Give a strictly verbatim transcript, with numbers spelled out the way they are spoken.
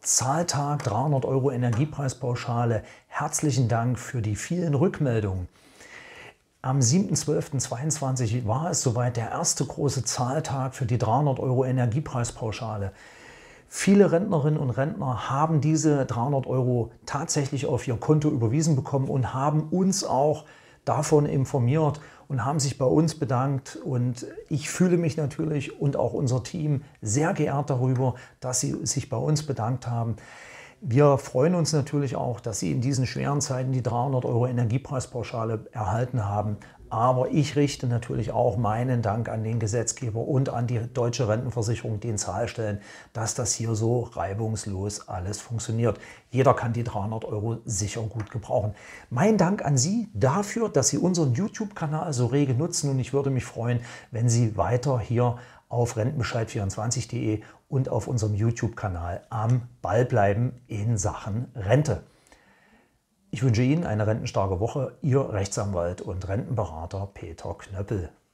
Zahltag dreihundert Euro Energiepreispauschale. Herzlichen Dank für die vielen Rückmeldungen. Am siebten zwölften zweiundzwanzig war es soweit, der erste große Zahltag für die dreihundert Euro Energiepreispauschale. Viele Rentnerinnen und Rentner haben diese dreihundert Euro tatsächlich auf ihr Konto überwiesen bekommen und haben uns auch davon informiert und haben sich bei uns bedankt. Und ich fühle mich natürlich und auch unser Team sehr geehrt darüber, dass sie sich bei uns bedankt haben. Wir freuen uns natürlich auch, dass Sie in diesen schweren Zeiten die dreihundert Euro Energiepreispauschale erhalten haben. Aber ich richte natürlich auch meinen Dank an den Gesetzgeber und an die Deutsche Rentenversicherung, die in Zahl stellen, dass das hier so reibungslos alles funktioniert. Jeder kann die dreihundert Euro sicher gut gebrauchen. Mein Dank an Sie dafür, dass Sie unseren YouTube-Kanal so rege nutzen, und ich würde mich freuen, wenn Sie weiter hier auf rentenbescheid vierundzwanzig punkt de und auf unserem YouTube-Kanal am Ball bleiben in Sachen Rente. Ich wünsche Ihnen eine rentenstarke Woche. Ihr Rechtsanwalt und Rentenberater Peter Knöppel.